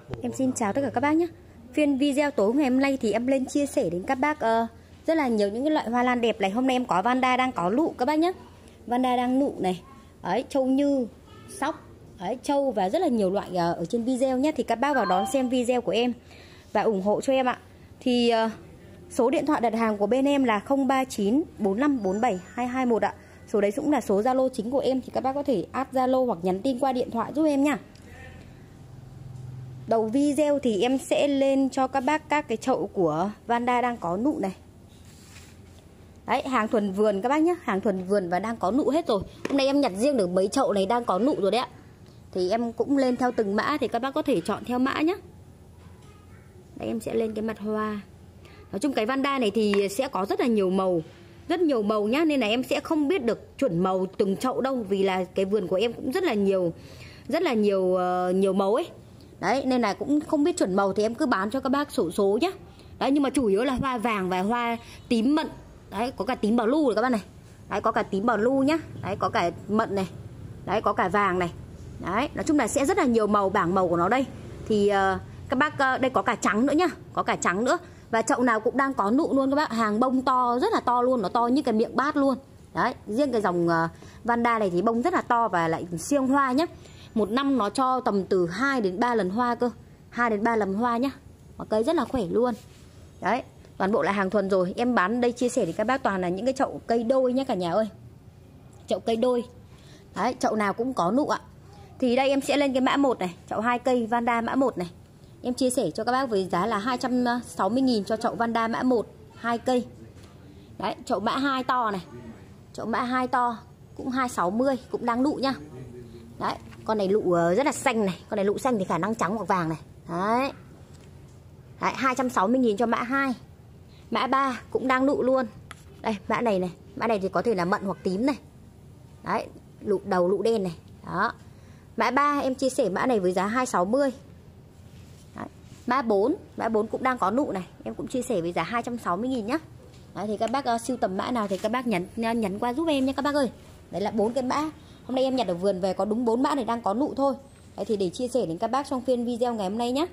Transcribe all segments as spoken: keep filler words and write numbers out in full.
Em xin chào tất cả các bác nhé. Phiên video tối ngày hôm nay thì em lên chia sẻ đến các bác uh, rất là nhiều những cái loại hoa lan đẹp này. Hôm nay em có Vanda đang có nụ các bác nhé. Vanda đang nụ này. Đấy, châu như, sóc, đấy, châu và rất là nhiều loại uh, ở trên video nhé. Thì các bác vào đón xem video của em và ủng hộ cho em ạ. Thì uh, số điện thoại đặt hàng của bên em là không ba chín bốn năm bốn bảy hai hai một ạ. Số đấy cũng là số Zalo chính của em, thì các bác có thể add Zalo hoặc nhắn tin qua điện thoại giúp em nha. Đầu video thì em sẽ lên cho các bác các cái chậu của Vanda đang có nụ này. Đấy, hàng thuần vườn các bác nhé, hàng thuần vườn và đang có nụ hết rồi. Hôm nay em nhặt riêng được mấy chậu này đang có nụ rồi đấy ạ. Thì em cũng lên theo từng mã, thì các bác có thể chọn theo mã nhé. Đấy, em sẽ lên cái mặt hoa. Nói chung cái Vanda này thì sẽ có rất là nhiều màu, rất nhiều màu nhá, nên là em sẽ không biết được chuẩn màu từng chậu đâu, vì là cái vườn của em cũng rất là nhiều, rất là nhiều uh, nhiều màu ấy. Đấy, nên là cũng không biết chuẩn màu, thì em cứ bán cho các bác sổ số nhá. Đấy, nhưng mà chủ yếu là hoa vàng và hoa tím mận. Đấy, có cả tím bảo lưu rồi các bác này. Đấy, có cả tím bảo lưu nhá. Đấy, có cả mận này. Đấy, có cả vàng này. Đấy, nói chung là sẽ rất là nhiều màu, bảng màu của nó đây. Thì uh, các bác, uh, đây có cả trắng nữa nhá. Có cả trắng nữa. Và chậu nào cũng đang có nụ luôn các bác. Hàng bông to, rất là to luôn. Nó to như cái miệng bát luôn. Đấy, riêng cái dòng uh, Vanda này thì bông rất là to và lại siêng hoa nhá. Một năm nó cho tầm từ hai đến ba lần hoa cơ. hai đến ba lần hoa nhá. Và cây rất là khỏe luôn. Đấy, toàn bộ là hàng thuần rồi. Em bán đây chia sẻ thì các bác toàn là những cái chậu cây đôi nhá cả nhà ơi. Chậu cây đôi. Đấy, chậu nào cũng có nụ ạ. Thì đây em sẽ lên cái mã một này, chậu hai cây Vanda mã một này. Em chia sẻ cho các bác với giá là hai trăm sáu mươi nghìn cho chậu Vanda mã một, hai cây. Đấy, chậu mã hai to này. Chậu mã hai to cũng hai trăm sáu mươi, cũng đang nụ nhá. Đấy, con này lụ rất là xanh này, con này lụ xanh thì khả năng trắng hoặc vàng này. Đấy. Đấy, hai trăm sáu mươi nghìn cho mã hai. Mã ba cũng đang nụ luôn. Đây, mã này này, mã này thì có thể là mận hoặc tím này. Đấy, lụ đầu lụ đen này. Đó. Mã ba em chia sẻ mã này với giá hai trăm sáu mươi. Đấy. Mã bốn, mã bốn cũng đang có nụ này, em cũng chia sẻ với giá hai trăm sáu mươi nghìn nhá. Đấy, thì các bác uh, sưu tầm mã nào thì các bác nhắn nhắn qua giúp em nhé các bác ơi. Đấy là bốn cái mã. Hôm nay em nhặt ở vườn về có đúng bốn mã này đang có nụ thôi. Đấy, thì để chia sẻ đến các bác trong phiên video ngày hôm nay nhé.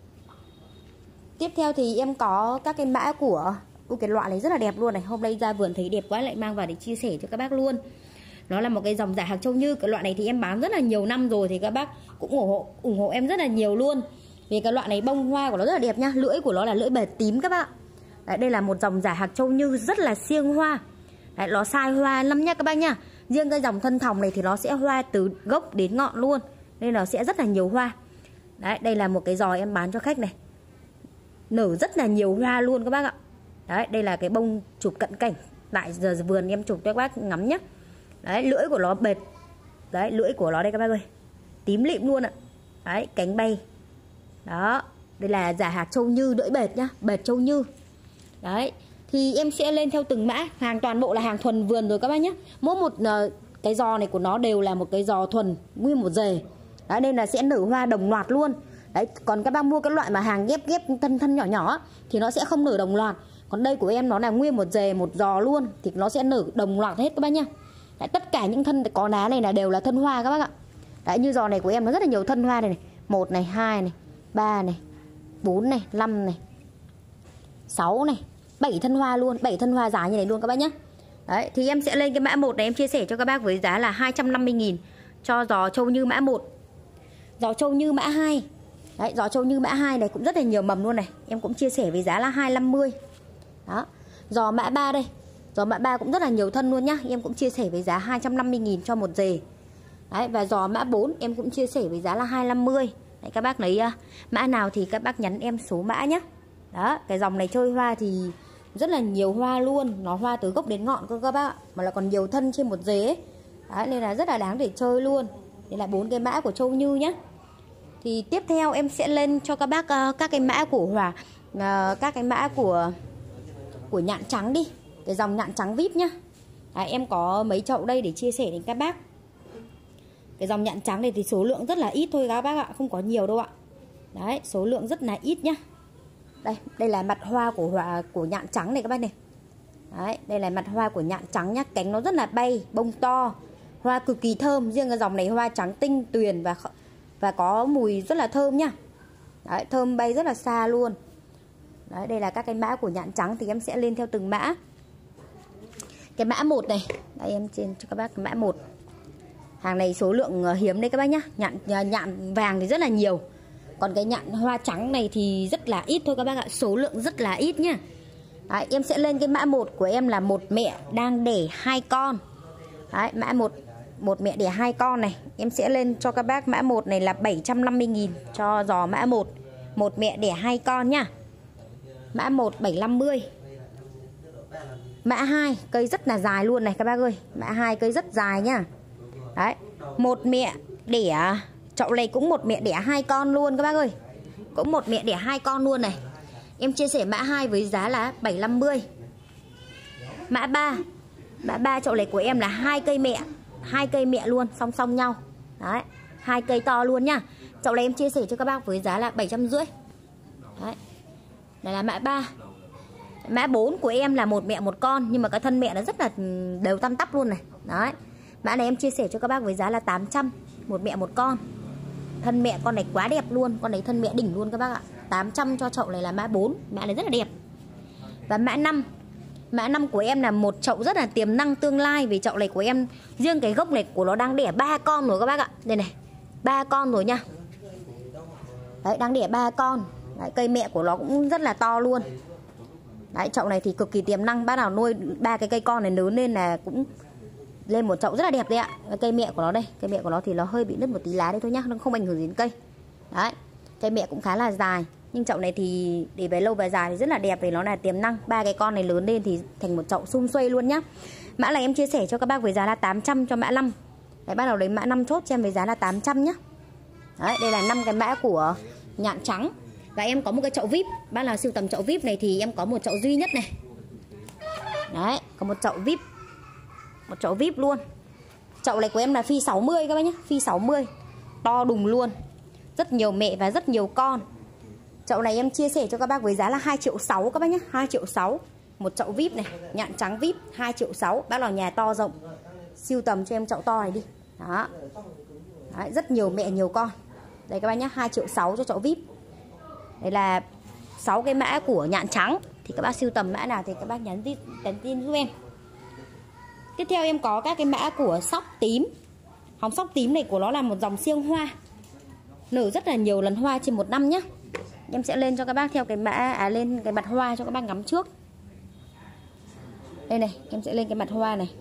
Tiếp theo thì em có các cái mã của Ui, cái loại này rất là đẹp luôn này. Hôm nay ra vườn thấy đẹp quá lại mang vào để chia sẻ cho các bác luôn. Nó là một cái dòng giả hạc châu như. Cái loại này thì em bán rất là nhiều năm rồi, thì các bác cũng ủng hộ ủng hộ em rất là nhiều luôn. Vì cái loại này bông hoa của nó rất là đẹp nhá. Lưỡi của nó là lưỡi bệt tím các bạn. Đấy, đây là một dòng giả hạc châu như rất là siêng hoa. Đấy, nó sai hoa lắm nha các bác nha. Riêng cái dòng thân thòng này thì nó sẽ hoa từ gốc đến ngọn luôn, nên nó sẽ rất là nhiều hoa. Đấy, đây là một cái giò em bán cho khách này, nở rất là nhiều hoa luôn các bác ạ. Đấy, đây là cái bông chụp cận cảnh. Tại giờ vườn em chụp cho các bác ngắm nhé. Đấy, lưỡi của nó bệt. Đấy, lưỡi của nó đây các bác ơi, tím lịm luôn ạ. Đấy, cánh bay. Đó, đây là giả hạc châu như lưỡi bệt nhá, bệt châu như. Đấy, thì em sẽ lên theo từng mã. Hàng toàn bộ là hàng thuần vườn rồi các bác nhé. Mỗi một uh, cái giò này của nó đều là một cái giò thuần, nguyên một rề. Đấy, nên là sẽ nở hoa đồng loạt luôn. Đấy, còn các bác mua cái loại mà hàng ghép ghép thân thân nhỏ nhỏ thì nó sẽ không nở đồng loạt. Còn đây của em nó là nguyên một rề, một giò luôn, thì nó sẽ nở đồng loạt hết các bác nhá. Đấy, tất cả những thân có lá này là đều là thân hoa các bác ạ. Đấy, như giò này của em nó rất là nhiều thân hoa này này. Một này, hai này, ba này, bốn này, năm này, sáu này, bảy thân hoa luôn, bảy thân hoa dài như này luôn các bác nhé. Đấy, thì em sẽ lên cái mã một này em chia sẻ cho các bác với giá là hai trăm năm mươi nghìn cho giò châu như mã một. Giò châu như mã hai. Đấy, giò châu như mã hai này cũng rất là nhiều mầm luôn này, em cũng chia sẻ với giá là hai trăm năm mươi. Đó. Giò mã ba đây. Giò mã ba cũng rất là nhiều thân luôn nhá, em cũng chia sẻ với giá hai trăm năm mươi nghìn cho một rề. Đấy, và giò mã bốn em cũng chia sẻ với giá là hai trăm năm mươi. Đấy, các bác lấy uh, mã nào thì các bác nhắn em số mã nhé. Đó, cái dòng này chơi hoa thì rất là nhiều hoa luôn. Nó hoa từ gốc đến ngọn cơ các bác ạ. Mà là còn nhiều thân trên một rễ ấy. Đấy, nên là rất là đáng để chơi luôn. Đây là bốn cái mã của châu như nhé. Thì tiếp theo em sẽ lên cho các bác uh, các cái mã của Hòa, uh, các cái mã của của nhạn trắng đi. Cái dòng nhạn trắng vip nhá. Đấy, em có mấy chậu đây để chia sẻ đến các bác. Cái dòng nhạn trắng này thì số lượng rất là ít thôi các bác ạ, không có nhiều đâu ạ. Đấy, số lượng rất là ít nhá. Đây, đây là mặt hoa của hoa của nhạn trắng này các bác này. Đấy, đây là mặt hoa của nhạn trắng nhá, cánh nó rất là bay, bông to, hoa cực kỳ thơm. Riêng cái dòng này hoa trắng tinh tuyền và và có mùi rất là thơm nhá. Đấy, thơm bay rất là xa luôn. Đấy, đây là các cái mã của nhạn trắng thì em sẽ lên theo từng mã. Cái mã một này, đây em trên cho các bác cái mã một. Hàng này số lượng hiếm đấy các bác nhá. Nhạn nhạn vàng thì rất là nhiều. Còn cái nhạn hoa trắng này thì rất là ít thôi các bác ạ, số lượng rất là ít nhá. Đấy, em sẽ lên cái mã một của em là một mẹ đang đẻ hai con. Đấy, mã một một mẹ đẻ hai con này, em sẽ lên cho các bác mã một này là bảy trăm năm mươi nghìn cho giò mã một. Một mẹ đẻ hai con nhá. Mã một bảy trăm năm mươi. Mã hai cây rất là dài luôn này các bác ơi. Mã hai cây rất dài nhá. Đấy, một mẹ đẻ, chậu này cũng một mẹ đẻ hai con luôn các bác ơi. Cũng một mẹ đẻ hai con luôn này. Em chia sẻ mã hai với giá là bảy trăm năm mươi. Mã ba. Mã ba chậu này của em là hai cây mẹ, hai cây mẹ luôn song song nhau. Đấy, hai cây to luôn nhá. Chậu này em chia sẻ cho các bác với giá là bảy trăm rưỡi. Đấy. Đây là mã ba. Mã bốn của em là một mẹ một con, nhưng mà cái thân mẹ nó rất là đều tăm tắp luôn này. Đấy. Mã này em chia sẻ cho các bác với giá là tám trăm. Một mẹ một con. Thân mẹ con này quá đẹp luôn. Con này thân mẹ đỉnh luôn các bác ạ. Tám trăm cho chậu này là mã bốn. Mã này rất là đẹp. Và mã năm. Mã năm của em là một chậu rất là tiềm năng tương lai. Vì chậu này của em, riêng cái gốc này của nó đang đẻ ba con rồi các bác ạ. Đây này, ba con rồi nha. Đấy, đang đẻ ba con. Đấy, cây mẹ của nó cũng rất là to luôn. Đấy, chậu này thì cực kỳ tiềm năng. Bác nào nuôi ba cái cây con này lớn lên là cũng lên một chậu rất là đẹp đấy ạ. Cây mẹ của nó đây, cây mẹ của nó thì nó hơi bị nứt một tí lá đấy thôi nhá, nó không ảnh hưởng gì đến cây. Đấy, cây mẹ cũng khá là dài. Nhưng chậu này thì để về lâu về dài thì rất là đẹp vì nó là tiềm năng. Ba cái con này lớn lên thì thành một chậu sum xuê luôn nhá. Mã này em chia sẻ cho các bác với giá là tám trăm cho mã năm. Đấy, bắt đầu lấy mã năm chốt cho em với giá là tám trăm nhá. Đấy, đây là năm cái mã của nhạn trắng. Và em có một cái chậu vê i pê. Bác nào sưu tầm chậu vê i pê này thì em có một chậu duy nhất này. Đấy, có một chậu vê i pê. Một chậu vê i pê luôn. Chậu này của em là phi sáu mươi các bác nhé. Phi sáu mươi. To đùng luôn. Rất nhiều mẹ và rất nhiều con. Chậu này em chia sẻ cho các bác với giá là hai triệu sáu các bác nhé. hai triệu sáu. Một chậu vê i pê này. Nhạn trắng vê i pê hai triệu sáu. Bác nào nhà to rộng sưu tầm cho em chậu to này đi. Đó. Đấy, rất nhiều mẹ nhiều con. Đây các bác nhé, hai triệu sáu cho chậu vê i pê. Đây là sáu cái mã của nhạn trắng. Thì các bác sưu tầm mã nào thì các bác nhắn tin, nhắn tin giúp em. Tiếp theo em có các cái mã của sóc tím. Hồng sóc tím này của nó là một dòng siêu hoa, nở rất là nhiều lần hoa trên một năm nhé. Em sẽ lên cho các bác theo cái mã, à lên cái mặt hoa cho các bác ngắm trước. Đây này, em sẽ lên cái mặt hoa này.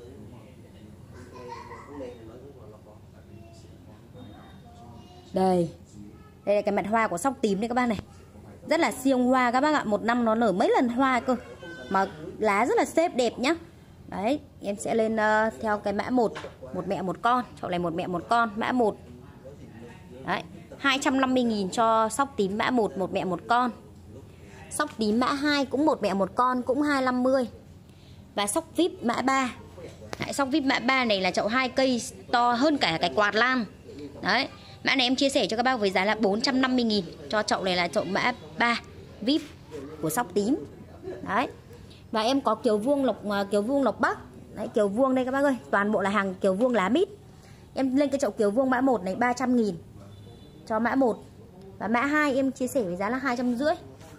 Đây. Đây là cái mặt hoa của sóc tím đây các bác này. Rất là siêu hoa các bác ạ. Một năm nó nở mấy lần hoa cơ. Mà lá rất là xếp đẹp nhá. Đấy, em sẽ lên uh, theo cái mã một. Một mẹ một con. Chậu này một mẹ một con, mã một. Đấy, hai trăm năm mươi nghìn cho sóc tím mã một, một mẹ một con. Sóc tím mã hai cũng một mẹ một con, cũng hai trăm năm mươi. Và sóc vê i pê mã ba. Đấy, sóc vê i pê mã ba này là chậu hai cây to hơn cả cái quạt lam. Đấy, mã này em chia sẻ cho các bác với giá là bốn trăm năm mươi nghìn. Cho chậu này là chậu mã ba vê i pê của sóc tím. Đấy. Và em có kiều vuông lộc kiều vuông lộc bắc. Đấy, kiều vuông đây các bác ơi, toàn bộ là hàng kiều vuông lá mít. Em lên cái chậu kiều vuông mã một này ba trăm nghìn cho mã một. Và mã hai em chia sẻ với giá là hai trăm rưỡi.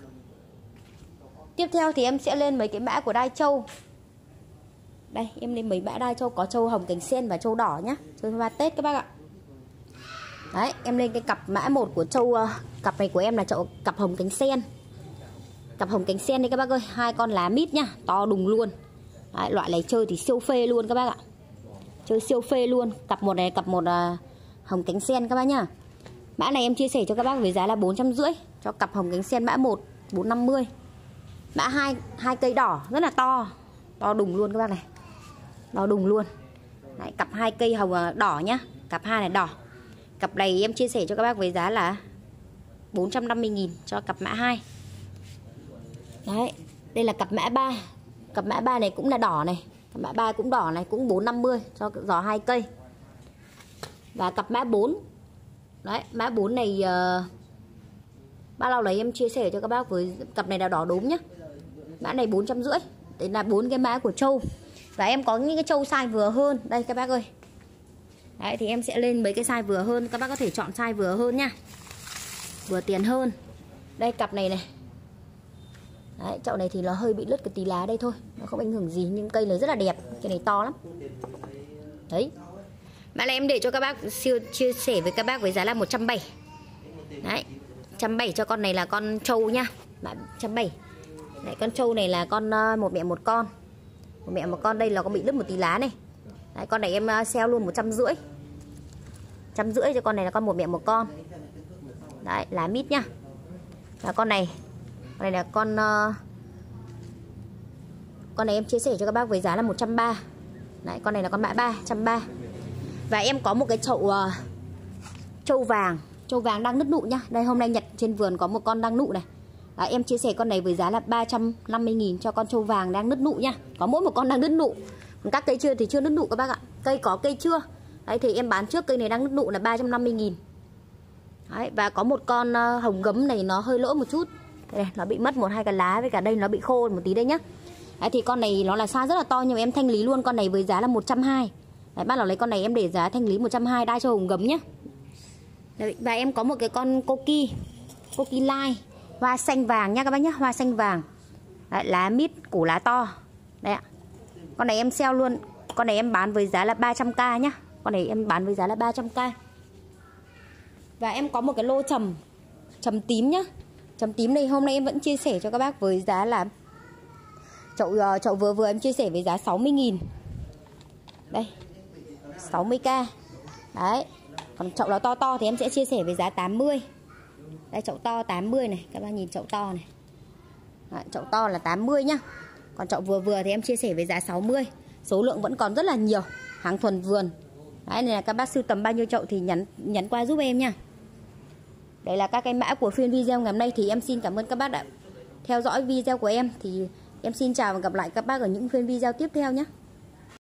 Tiếp theo thì em sẽ lên mấy cái mã của đai châu. Đây, em lên mấy mã đai châu, có châu hồng cánh sen và châu đỏ nhá. Chơi hoa Tết các bác ạ. Đấy, em lên cái cặp mã một của châu, uh, cặp này của em là chậu cặp hồng cánh sen. Cặp hồng cánh sen đây các bác ơi, hai con lá mít nhá, to đùng luôn. Đấy, loại này chơi thì siêu phê luôn các bác ạ. Chơi siêu phê luôn. Cặp một này cặp một uh, hồng cánh sen các bác nhá. Mã này em chia sẻ cho các bác với giá là bốn trăm rưỡi cho cặp hồng cánh sen mã một, bốn trăm năm mươi. Mã hai, hai cây đỏ rất là to, to đùng luôn các bác này. To đùng luôn. Đấy, cặp hai cây hồng đỏ nhá, cặp hai này đỏ. Cặp này em chia sẻ cho các bác với giá là bốn trăm năm mươi nghìn cho cặp mã hai. Đấy, đây là cặp mã ba. Cặp mã ba này cũng là đỏ này. Cặp mã ba cũng đỏ này, cũng bốn trăm năm mươi cho giò hai cây. Và cặp mã bốn. Đấy, mã bốn này uh, bao lâu đấy em chia sẻ cho các bác với cặp này là đỏ đốm nhá. Mã này bốn trăm rưỡi. Đấy là bốn cái mã của trâu. Và em có những cái trâu size vừa hơn. Đây các bác ơi. Đấy thì em sẽ lên mấy cái size vừa hơn. Các bác có thể chọn size vừa hơn nha. vừa tiền hơn. Đây cặp này này. Đấy, chậu này thì nó hơi bị lứt cái tí lá đây thôi, nó không ảnh hưởng gì, nhưng cây này rất là đẹp, cây này to lắm. Đấy. Mà là em để cho các bác siêu chia sẻ với các bác với giá là một trăm bảy mươi. Đấy, một trăm bảy mươi cho con này là con trâu nha. Bạn một trăm bảy mươi. Đấy, con trâu này là con một mẹ một con. Một mẹ một con, đây là có bị lứt một tí lá này. Đấy, con này em sale luôn một trăm rưỡi. một trăm rưỡi cho con này là con một mẹ một con. Đấy, lá mít nhá. Và con này, con này là con uh, con này em chia sẻ cho các bác với giá là một trăm ba mươi. Đấy, con này là con mã ba, một trăm ba mươi. Và em có một cái chậu uh, trâu vàng, trâu vàng đang nứt nụ nhá. Đây hôm nay nhặt trên vườn có một con đang nụ này. Đấy, em chia sẻ con này với giá là ba trăm năm mươi nghìn cho con trâu vàng đang nứt nụ nhá. Có mỗi một con đang nứt nụ. Còn các cây chưa thì chưa nứt nụ các bác ạ. Cây có cây chưa. Đấy thì em bán trước cây này đang nứt nụ là ba trăm năm mươi nghìn. Đấy, và có một con uh, hồng gấm này nó hơi lỗi một chút. Đây, nó bị mất một hai cái lá, với cả đây nó bị khô một tí đây nhá. Đấy, thì con này nó là size rất là to, nhưng mà em thanh lý luôn con này với giá là một trăm hai mươi. Đấy, bác nào lấy con này em để giá thanh lý một trăm hai mươi, đai cho hồng gấm nhá. Đấy, và em có một cái con Koki, Koki Light, hoa xanh vàng nhá các bác nhá, hoa xanh vàng. Đấy, lá mít, củ lá to. Đây ạ. Con này em sale luôn, con này em bán với giá là ba trăm k nhá. Con này em bán với giá là ba trăm k. Và em có một cái lô trầm, trầm tím nhá. Trầm tím này hôm nay em vẫn chia sẻ cho các bác với giá là chậu chậu vừa vừa em chia sẻ với giá sáu mươi nghìn. Đây, sáu mươi k. Đấy. Còn chậu nó to to thì em sẽ chia sẻ với giá tám mươi. Đây, chậu to tám mươi này, các bác nhìn chậu to này. Đấy, chậu to là tám mươi nhá. Còn chậu vừa vừa thì em chia sẻ với giá sáu mươi. Số lượng vẫn còn rất là nhiều, hàng thuần vườn. Đấy, nên là các bác sưu tầm bao nhiêu chậu thì nhắn nhắn qua giúp em nha. Đây là các cái mã của phiên video ngày hôm nay. Thì em xin cảm ơn các bác đã theo dõi video của em. Thì em xin chào và gặp lại các bác ở những phiên video tiếp theo nhé.